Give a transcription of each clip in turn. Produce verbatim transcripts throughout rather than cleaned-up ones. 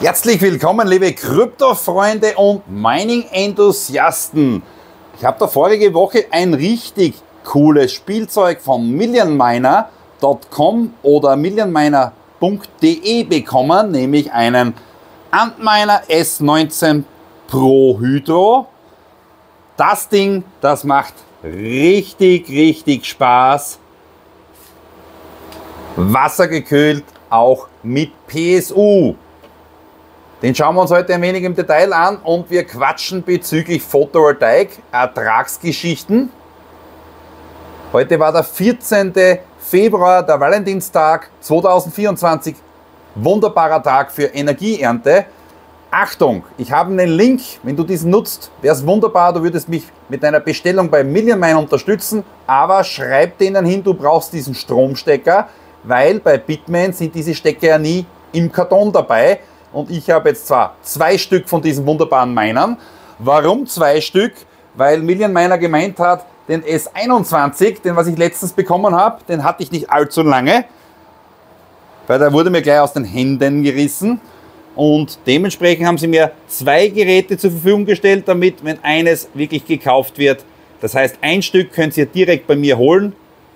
Herzlich willkommen, liebe Krypto-Freunde und Mining-Enthusiasten. Ich habe da vorige Woche ein richtig cooles Spielzeug von million miner punkt com oder million miner punkt de bekommen, nämlich einen Antminer S neunzehn Pro Hydro. Das Ding, das macht richtig, richtig Spaß. Wassergekühlt, auch mit P S U. Den schauen wir uns heute ein wenig im Detail an und wir quatschen bezüglich Photovoltaik, Ertragsgeschichten. Heute war der vierzehnte Februar, der Valentinstag zweitausendvierundzwanzig. Wunderbarer Tag für Energieernte. Achtung, ich habe einen Link, wenn du diesen nutzt, wäre es wunderbar, du würdest mich mit deiner Bestellung bei million miner unterstützen, aber schreib denen hin, du brauchst diesen Stromstecker, weil bei Bitmain sind diese Stecker ja nie im Karton dabei. Und ich habe jetzt zwar zwei Stück von diesen wunderbaren Minern. Warum zwei Stück? Weil million miner gemeint hat, den S einundzwanzig, den was ich letztens bekommen habe, den hatte ich nicht allzu lange, weil der wurde mir gleich aus den Händen gerissen. Und dementsprechend haben sie mir zwei Geräte zur Verfügung gestellt, damit, wenn eines wirklich gekauft wird, das heißt, ein Stück könnt ihr direkt bei mir holen,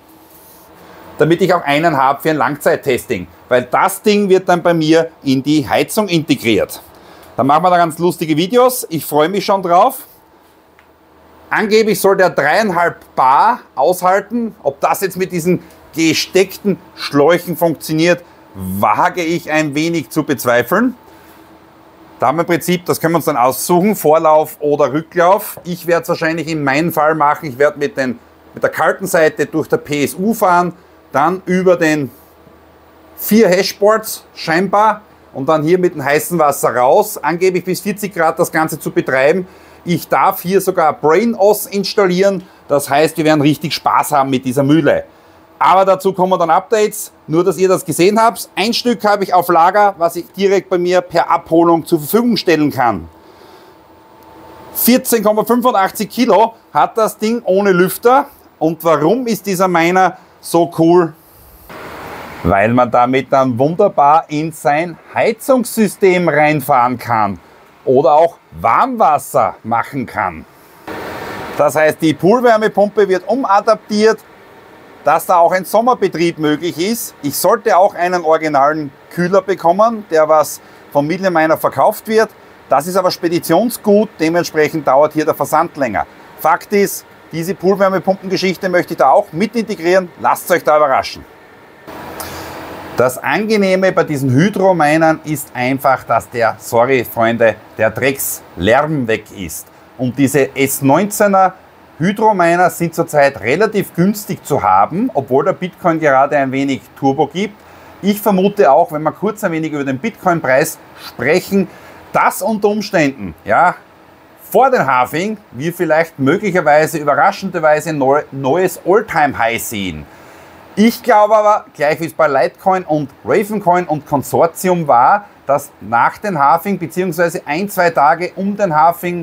damit ich auch einen habe für ein Langzeittesting. Weil das Ding wird dann bei mir in die Heizung integriert. Da machen wir da ganz lustige Videos. Ich freue mich schon drauf. Angeblich soll der dreieinhalb Bar aushalten. Ob das jetzt mit diesen gesteckten Schläuchen funktioniert, wage ich ein wenig zu bezweifeln. Da haben wir im Prinzip, das können wir uns dann aussuchen, Vorlauf oder Rücklauf. Ich werde es wahrscheinlich in meinem Fall machen. Ich werde mit, den, mit der kalten Seite durch der P S U fahren, dann über den vier Hashboards scheinbar und dann hier mit dem heißen Wasser raus, angeblich bis vierzig Grad das Ganze zu betreiben. Ich darf hier sogar BrainOS installieren, das heißt, wir werden richtig Spaß haben mit dieser Mühle. Aber dazu kommen dann Updates, nur dass ihr das gesehen habt. Ein Stück habe ich auf Lager, was ich direkt bei mir per Abholung zur Verfügung stellen kann. vierzehn Komma fünfundachtzig Kilo hat das Ding ohne Lüfter. Und warum ist dieser Miner so cool? Weil man damit dann wunderbar in sein Heizungssystem reinfahren kann oder auch Warmwasser machen kann. Das heißt, die Poolwärmepumpe wird umadaptiert, dass da auch ein Sommerbetrieb möglich ist. Ich sollte auch einen originalen Kühler bekommen, der was von million miner verkauft wird. Das ist aber Speditionsgut, dementsprechend dauert hier der Versand länger. Fakt ist, diese Poolwärmepumpengeschichte möchte ich da auch mit integrieren. Lasst euch da überraschen. Das Angenehme bei diesen Hydro-Minern ist einfach, dass der, sorry Freunde, der Dreckslärm weg ist. Und diese S neunzehner Hydro-Miner sind zurzeit relativ günstig zu haben, obwohl der Bitcoin gerade ein wenig Turbo gibt. Ich vermute auch, wenn wir kurz ein wenig über den Bitcoin-Preis sprechen, dass unter Umständen, ja, vor den Halving wir vielleicht möglicherweise überraschenderweise ein neues All-Time-High sehen. Ich glaube aber, gleich wie es bei Litecoin und Ravencoin und Konsortium war, dass nach den Halving bzw. ein, zwei Tage um den Halving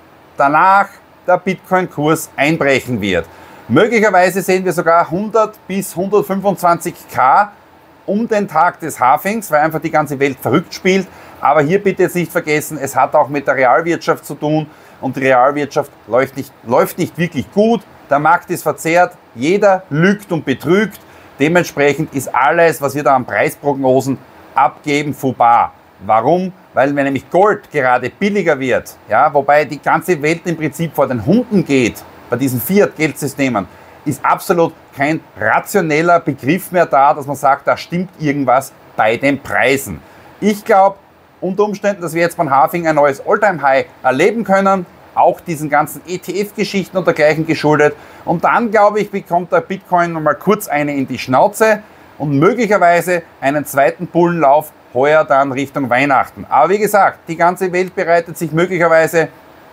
danach der Bitcoin-Kurs einbrechen wird. Möglicherweise sehen wir sogar hundert bis hundertfünfundzwanzig K um den Tag des Halvings, weil einfach die ganze Welt verrückt spielt. Aber hier bitte jetzt nicht vergessen, es hat auch mit der Realwirtschaft zu tun und die Realwirtschaft läuft nicht, läuft nicht wirklich gut. Der Markt ist verzerrt, jeder lügt und betrügt. Dementsprechend ist alles, was wir da an Preisprognosen abgeben, Fauxpas. Warum? Weil wenn nämlich Gold gerade billiger wird, ja, wobei die ganze Welt im Prinzip vor den Hunden geht, bei diesen Fiat-Geldsystemen, ist absolut kein rationeller Begriff mehr da, dass man sagt, da stimmt irgendwas bei den Preisen. Ich glaube unter Umständen, dass wir jetzt beim Halving ein neues All-Time-High erleben können, auch diesen ganzen E T F-Geschichten und dergleichen geschuldet. Und dann, glaube ich, bekommt der Bitcoin nochmal kurz eine in die Schnauze und möglicherweise einen zweiten Bullenlauf heuer dann Richtung Weihnachten. Aber wie gesagt, die ganze Welt bereitet sich möglicherweise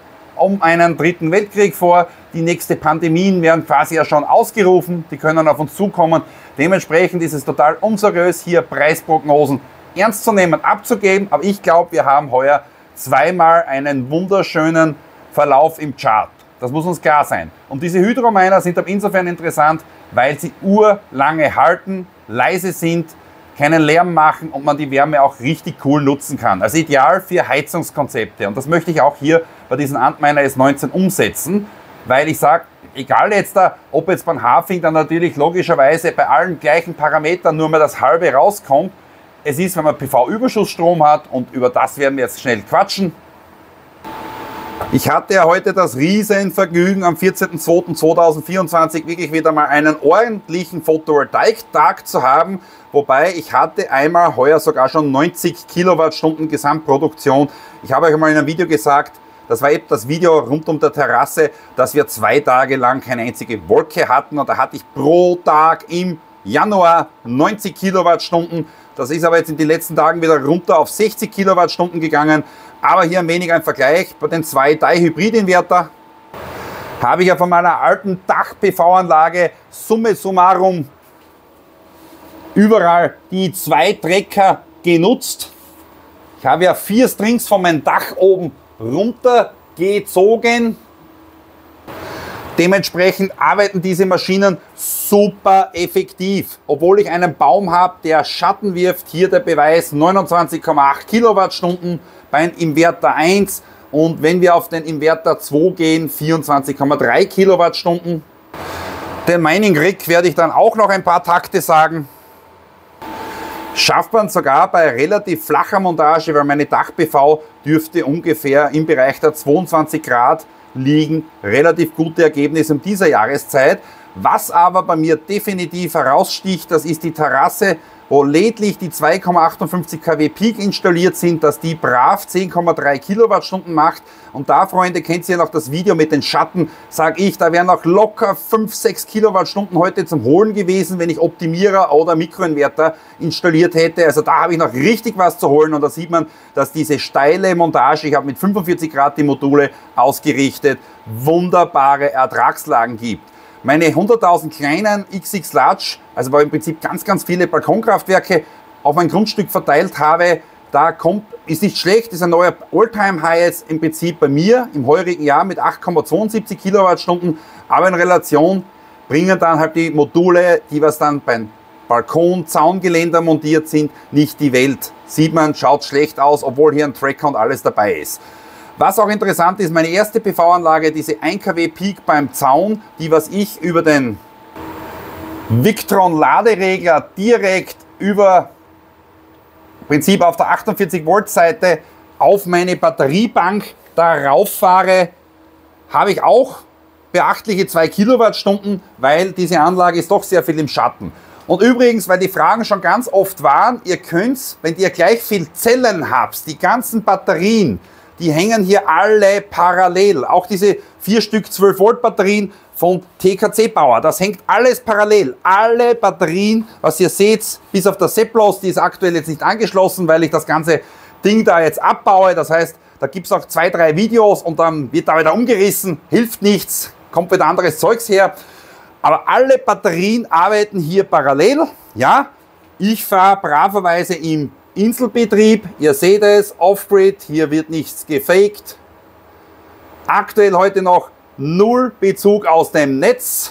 um einen dritten Weltkrieg vor. Die nächste Pandemien werden quasi ja schon ausgerufen, die können auf uns zukommen. Dementsprechend ist es total unseriös, hier Preisprognosen ernst zu nehmen, abzugeben. Aber ich glaube, wir haben heuer zweimal einen wunderschönen Verlauf im Chart. Das muss uns klar sein. Und diese Hydro-Miner sind aber insofern interessant, weil sie urlange halten, leise sind, keinen Lärm machen und man die Wärme auch richtig cool nutzen kann. Also ideal für Heizungskonzepte. Und das möchte ich auch hier bei diesem Antmeiner S neunzehn umsetzen, weil ich sage, egal jetzt da, ob jetzt beim Hafing dann natürlich logischerweise bei allen gleichen Parametern nur mehr das halbe rauskommt. Es ist, wenn man P V-Überschussstrom hat, und über das werden wir jetzt schnell quatschen. Ich hatte ja heute das Riesenvergnügen, am vierzehnten zweiten zweitausendvierundzwanzig wirklich wieder mal einen ordentlichen Photovoltaik-Tag zu haben. Wobei ich hatte einmal heuer sogar schon neunzig Kilowattstunden Gesamtproduktion. Ich habe euch mal in einem Video gesagt, das war eben das Video rund um der Terrasse, dass wir zwei Tage lang keine einzige Wolke hatten. Und da hatte ich pro Tag im Januar neunzig Kilowattstunden. Das ist aber jetzt in den letzten Tagen wieder runter auf sechzig Kilowattstunden gegangen. Aber hier ein wenig ein Vergleich. Bei den zwei Dai-Hybrid-Inverter habe ich ja von meiner alten Dach-P V-Anlage summa summarum überall die zwei Trecker genutzt. Ich habe ja vier Strings von meinem Dach oben runtergezogen. Dementsprechend arbeiten diese Maschinen super effektiv. Obwohl ich einen Baum habe, der Schatten wirft, hier der Beweis neunundzwanzig Komma acht Kilowattstunden beim Inverter eins. Und wenn wir auf den Inverter zwei gehen, vierundzwanzig Komma drei Kilowattstunden. Den Mining Rig werde ich dann auch noch ein paar Takte sagen. Schafft man sogar bei relativ flacher Montage, weil meine Dach-P V dürfte ungefähr im Bereich der zweiundzwanzig Grad liegen. Relativ gute Ergebnisse in dieser Jahreszeit. Was aber bei mir definitiv heraussticht, das ist die Terrasse, wo lediglich die zwei Komma achtundfünfzig Kilowatt Peak installiert sind, dass die brav zehn Komma drei Kilowattstunden macht. Und da, Freunde, kennt ihr noch das Video mit den Schatten, sage ich, da wären noch locker fünf, sechs Kilowattstunden heute zum Holen gewesen, wenn ich Optimierer oder Mikroinverter installiert hätte. Also da habe ich noch richtig was zu holen, und da sieht man, dass diese steile Montage, ich habe mit fünfundvierzig Grad die Module ausgerichtet, wunderbare Ertragslagen gibt. Meine hunderttausend kleinen X X Large, also wo ich im Prinzip ganz, ganz viele Balkonkraftwerke auf mein Grundstück verteilt habe, da kommt, ist nicht schlecht, ist ein neuer All-Time-High jetzt im Prinzip bei mir im heurigen Jahr mit acht Komma zweiundsiebzig Kilowattstunden, aber in Relation bringen dann halt die Module, die was dann beim Balkon, Zaungeländer montiert sind, nicht die Welt. Sieht man, schaut schlecht aus, obwohl hier ein Tracker und alles dabei ist. Was auch interessant ist, meine erste P V-Anlage, diese ein Kilowatt Peak beim Zaun, die was ich über den Victron Laderegler direkt über im Prinzip auf der achtundvierzig Volt Seite auf meine Batteriebank darauf fahre, habe ich auch beachtliche zwei Kilowattstunden, weil diese Anlage ist doch sehr viel im Schatten. Und übrigens, weil die Fragen schon ganz oft waren, ihr könnt, wenn ihr gleich viel Zellen habt, die ganzen Batterien, die hängen hier alle parallel. Auch diese vier Stück zwölf Volt Batterien von T K C Bauer, das hängt alles parallel. Alle Batterien, was ihr seht, bis auf der Seplos, die ist aktuell jetzt nicht angeschlossen, weil ich das ganze Ding da jetzt abbaue. Das heißt, da gibt es auch zwei, drei Videos und dann wird da wieder umgerissen. Hilft nichts, kommt wieder anderes Zeugs her. Aber alle Batterien arbeiten hier parallel. Ja, ich fahre braverweise im Inselbetrieb, ihr seht es, Off-Grid, hier wird nichts gefaked. Aktuell heute noch null Bezug aus dem Netz.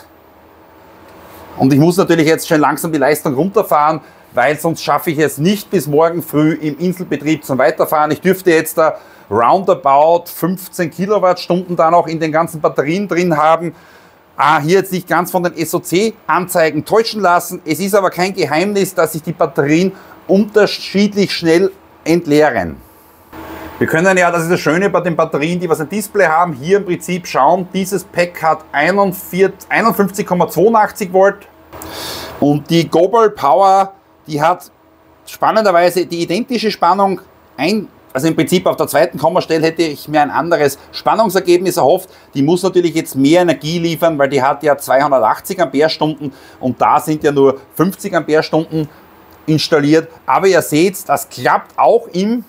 Und ich muss natürlich jetzt schon langsam die Leistung runterfahren, weil sonst schaffe ich es nicht bis morgen früh im Inselbetrieb zum Weiterfahren. Ich dürfte jetzt da roundabout fünfzehn Kilowattstunden da noch in den ganzen Batterien drin haben. Ah, hier jetzt nicht ganz von den S O C-Anzeigen täuschen lassen. Es ist aber kein Geheimnis, dass sich die Batterien unterschiedlich schnell entleeren. Wir können ja, das ist das Schöne bei den Batterien, die was ein Display haben, hier im Prinzip schauen, dieses Pack hat einundfünfzig Komma zweiundachtzig Volt und die Gobel Power, die hat spannenderweise die identische Spannung, ein, also im Prinzip auf der zweiten Kommastelle hätte ich mir ein anderes Spannungsergebnis erhofft. Die muss natürlich jetzt mehr Energie liefern, weil die hat ja zweihundertachtzig Ampere-Stunden und da sind ja nur fünfzig Ampere-Stunden installiert, aber ihr seht, das klappt auch im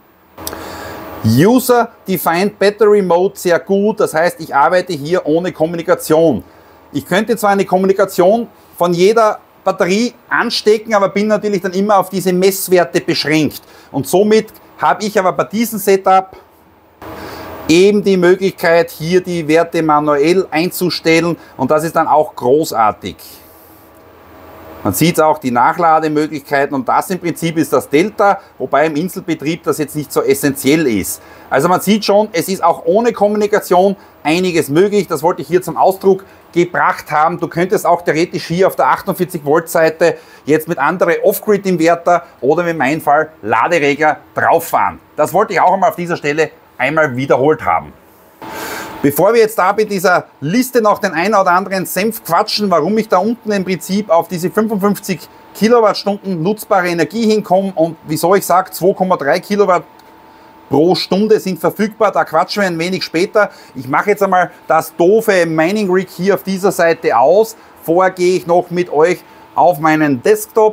User-Defined Battery Mode sehr gut. Das heißt, ich arbeite hier ohne Kommunikation. Ich könnte zwar eine Kommunikation von jeder Batterie anstecken, aber bin natürlich dann immer auf diese Messwerte beschränkt. Und somit habe ich aber bei diesem Setup eben die Möglichkeit, hier die Werte manuell einzustellen und das ist dann auch großartig. Man sieht auch die Nachlademöglichkeiten und das im Prinzip ist das Delta, wobei im Inselbetrieb das jetzt nicht so essentiell ist. Also man sieht schon, es ist auch ohne Kommunikation einiges möglich. Das wollte ich hier zum Ausdruck gebracht haben. Du könntest auch theoretisch hier auf der achtundvierzig Volt Seite jetzt mit anderen Off-Grid-Inverter oder wie in meinem Fall Laderegler drauf fahren. Das wollte ich auch einmal auf dieser Stelle einmal wiederholt haben. Bevor wir jetzt da bei dieser Liste noch den einen oder anderen Senf quatschen, warum ich da unten im Prinzip auf diese fünfundfünfzig Kilowattstunden nutzbare Energie hinkomme und wieso ich sage zwei Komma drei Kilowatt pro Stunde sind verfügbar, da quatschen wir ein wenig später. Ich mache jetzt einmal das doofe Mining Rig hier auf dieser Seite aus. Vorher gehe ich noch mit euch auf meinen Desktop.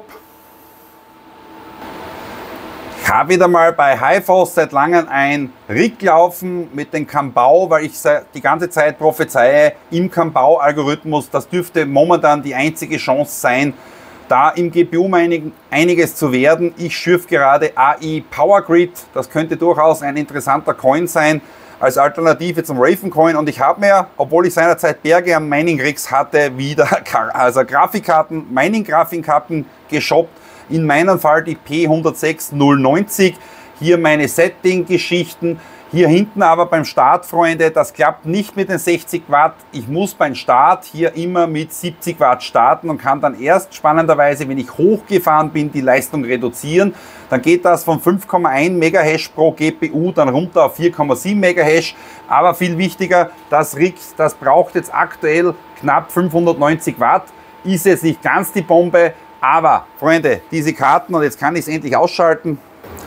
Ich habe wieder mal bei HiFos seit langem ein Rig laufen mit dem Kambau, weil ich die ganze Zeit prophezeie im Kambau-Algorithmus. Das dürfte momentan die einzige Chance sein, da im G P U-Mining einiges zu werden. Ich schürfe gerade A I Power Grid. Das könnte durchaus ein interessanter Coin sein als Alternative zum Raven Coin. Und ich habe mir, obwohl ich seinerzeit Berge am Mining Rigs hatte, wieder also Grafikkarten, Mining-Grafikkarten geshoppt. In meinem Fall die P eins null sechs null neunzig. Hier meine Setting-Geschichten. Hier hinten aber beim Start, Freunde, das klappt nicht mit den sechzig Watt. Ich muss beim Start hier immer mit siebzig Watt starten und kann dann erst spannenderweise, wenn ich hochgefahren bin, die Leistung reduzieren. Dann geht das von fünf Komma eins Megahash pro G P U dann runter auf vier Komma sieben Megahash. Aber viel wichtiger, das Rig, das braucht jetzt aktuell knapp fünfhundertneunzig Watt. Ist jetzt nicht ganz die Bombe. Aber, Freunde, diese Karten, und jetzt kann ich es endlich ausschalten,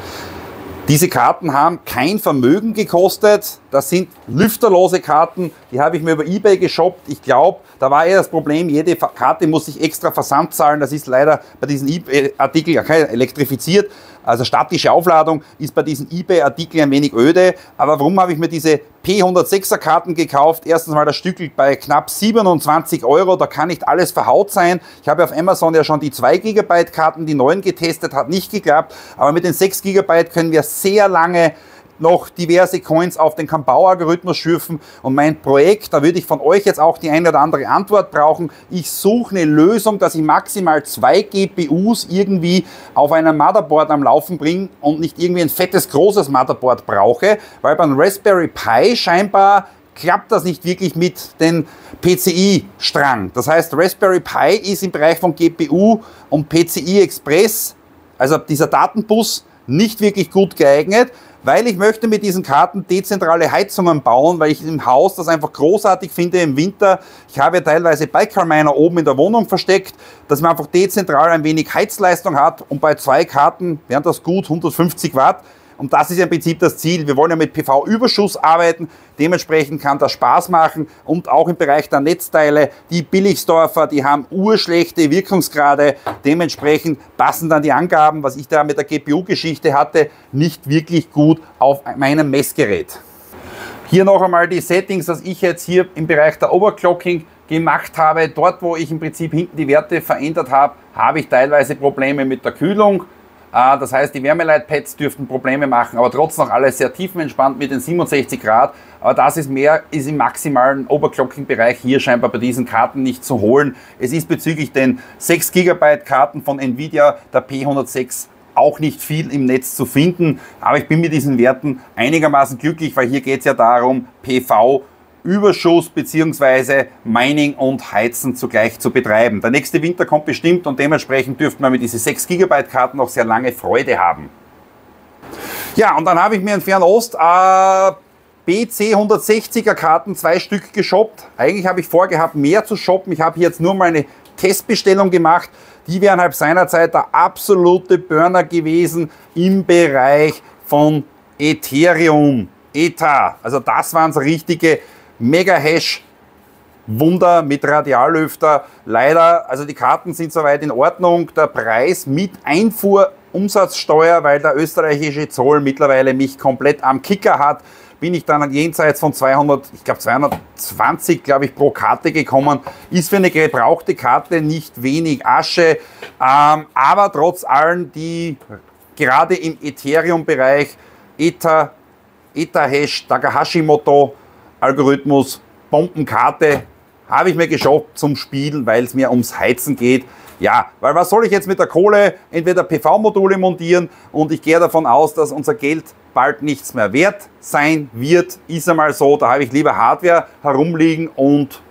diese Karten haben kein Vermögen gekostet. Das sind lüfterlose Karten, die habe ich mir über eBay geshoppt. Ich glaube, da war eher das Problem, jede Karte muss sich extra Versand zahlen. Das ist leider bei diesen eBay-Artikeln elektrifiziert. Also statische Aufladung ist bei diesen eBay-Artikeln ein wenig öde. Aber warum habe ich mir diese P hundertsechser Karten gekauft? Erstens mal das Stück bei knapp siebenundzwanzig Euro. Da kann nicht alles verhaut sein. Ich habe auf Amazon ja schon die zwei Gigabyte Karten, die neuen getestet, hat nicht geklappt. Aber mit den sechs Gigabyte können wir sehr lange noch diverse Coins auf den Kambau-Algorithmus schürfen. Und mein Projekt, da würde ich von euch jetzt auch die eine oder andere Antwort brauchen. Ich suche eine Lösung, dass ich maximal zwei G P Us irgendwie auf einem Motherboard am Laufen bringe und nicht irgendwie ein fettes, großes Motherboard brauche, weil beim Raspberry Pi scheinbar klappt das nicht wirklich mit dem P C I-Strang. Das heißt, Raspberry Pi ist im Bereich von G P U und P C I Express, also dieser Datenbus, nicht wirklich gut geeignet, weil ich möchte mit diesen Karten dezentrale Heizungen bauen, weil ich im Haus das einfach großartig finde im Winter. Ich habe teilweise Bicarb-Miner oben in der Wohnung versteckt, dass man einfach dezentral ein wenig Heizleistung hat und bei zwei Karten wären das gut hundertfünfzig Watt. Und das ist ja im Prinzip das Ziel. Wir wollen ja mit P V-Überschuss arbeiten. Dementsprechend kann das Spaß machen. Und auch im Bereich der Netzteile, die Billigsdorfer, die haben urschlechte Wirkungsgrade. Dementsprechend passen dann die Angaben, was ich da mit der G P U-Geschichte hatte, nicht wirklich gut auf meinem Messgerät. Hier noch einmal die Settings, dass ich jetzt hier im Bereich der Overclocking gemacht habe. Dort, wo ich im Prinzip hinten die Werte verändert habe, habe ich teilweise Probleme mit der Kühlung. Das heißt, die Wärmeleitpads dürften Probleme machen, aber trotzdem noch alles sehr tiefenentspannt mit den siebenundsechzig Grad. Aber das ist mehr, ist im maximalen Overclocking-Bereich hier scheinbar bei diesen Karten nicht zu holen. Es ist bezüglich den sechs Gigabyte Karten von Nvidia, der P hundertsechs, auch nicht viel im Netz zu finden. Aber ich bin mit diesen Werten einigermaßen glücklich, weil hier geht es ja darum, P V Überschuss bzw. Mining und Heizen zugleich zu betreiben. Der nächste Winter kommt bestimmt und dementsprechend dürften wir mit diesen sechs Gigabyte Karten noch sehr lange Freude haben. Ja, und dann habe ich mir in Fernost äh, B C hundertsechziger Karten zwei Stück geshoppt. Eigentlich habe ich vorgehabt, mehr zu shoppen. Ich habe hier jetzt nur mal eine Testbestellung gemacht. Die wären halt seinerzeit der absolute Burner gewesen im Bereich von Ethereum, E T H. Also das waren so richtige Mega-Hash Wunder mit Radiallüfter. Leider, also die Karten sind soweit in Ordnung. Der Preis mit Einfuhrumsatzsteuer, weil der österreichische Zoll mittlerweile mich komplett am Kicker hat, bin ich dann jenseits von zweihundert, ich glaube zweihundertzwanzig, glaube ich, pro Karte gekommen. Ist für eine gebrauchte Karte nicht wenig Asche, ähm, aber trotz allem die gerade im Ethereum-Bereich Ether, Ether-Hash, Takahashimoto Algorithmus, Bombenkarte, habe ich mir geschafft zum Spielen, weil es mir ums Heizen geht. Ja, weil was soll ich jetzt mit der Kohle? Entweder P V-Module montieren und ich gehe davon aus, dass unser Geld bald nichts mehr wert sein wird. Ist einmal so, da habe ich lieber Hardware herumliegen und